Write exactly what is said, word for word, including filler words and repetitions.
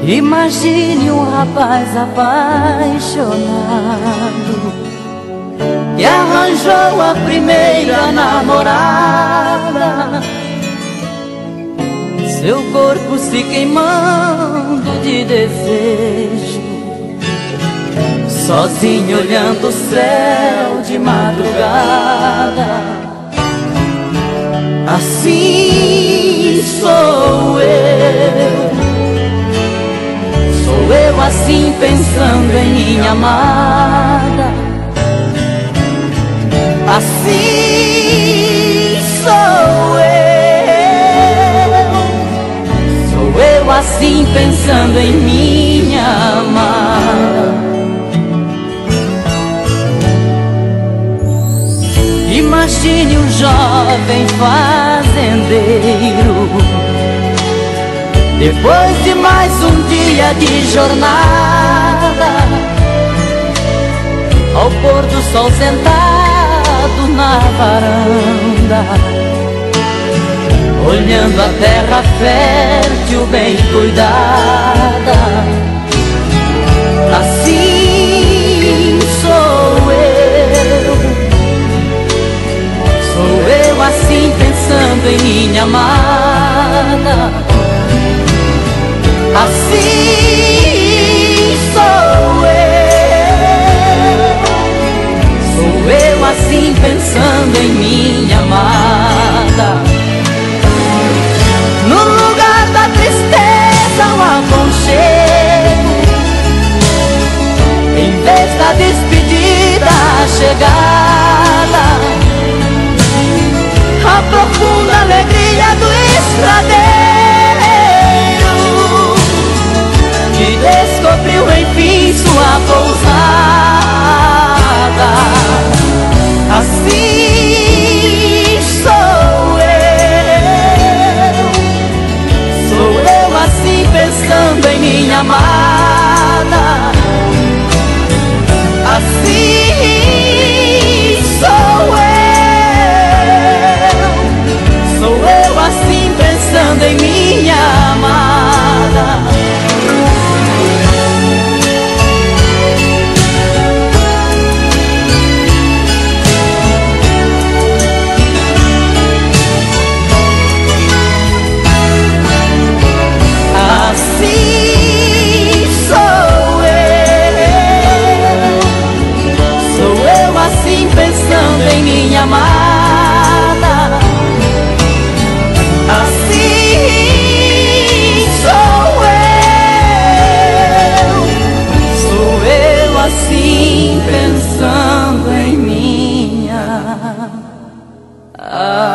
Imagine um rapaz apaixonado que arranjou a primeira namorada, seu corpo se queimando de desejo, sozinho olhando o céu de madrugada. Assim sou eu, sou eu assim pensando em minha amada. Assim sou eu, sou eu assim pensando em minha amada. Imagine um jovem fazendeiro, depois de mais um dia de jornada, ao pôr do sol sentado na varanda, olhando a terra fértil bem cuidada. Assim sou eu, sou eu assim pensando em minha amada. Assim sou eu, sou eu assim pensando em minha amada. No lugar da tristeza um aconchego, em vez da despedida a chegada, a profunda alegria do estradeiro que descobriu enfim sua pousada. Assim sou eu, sou eu assim pensando em minha amada. Assim sou eu, sou eu assim pensando em minha amada. Assim sou eu, sou eu assim pensando em minha amada. Assim sou eu, sou eu assim pensando em minha amada.